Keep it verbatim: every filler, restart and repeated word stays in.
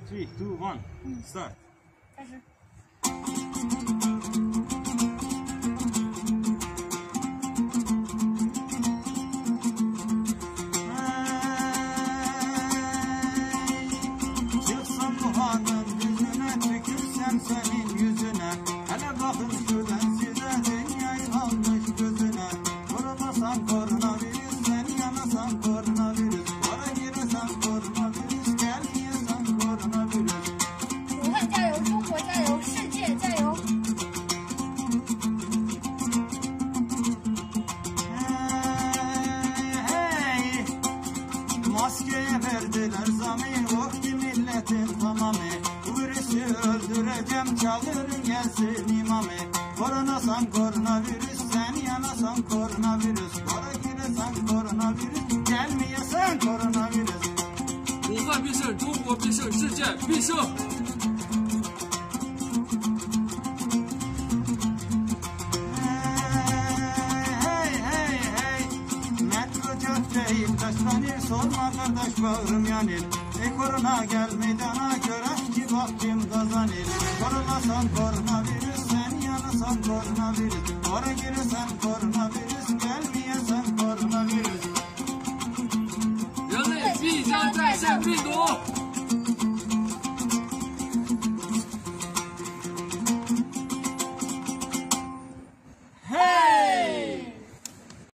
three, two, one, start. 开始。 Çıksam buhanın düzüne, tükürsem senin yüzüne. Hele bakın şuradan size, dünyayı almış gözüne. Korumasan koronavirüs, sen yanasan koronavirüs. Para giresen koronavirüs, gelmeyesen koronavirüs. 武汉加油，中国加油，世界加油！ Maskeye verdiler zamı, vakti milletin tamamı. Bu virüsü öldüreceğim, çağırın gelsin imamı. Koronasan koronavirüs, sen yanasan koronavirüs. Para giresen koronavirüs, gelmeyesen koronavirüs. 武汉必胜，中国必胜，世界必胜。 Değil taşlanır, sorma kardeş bağrım yanır. E korona gel meydana, gören ki vaktim kazanır. Korulasan koronavirüs, sen yanasan koronavirüs. Para giresen koronavirüs, gelmeyesen koronavirüs. 人类必将战胜病毒。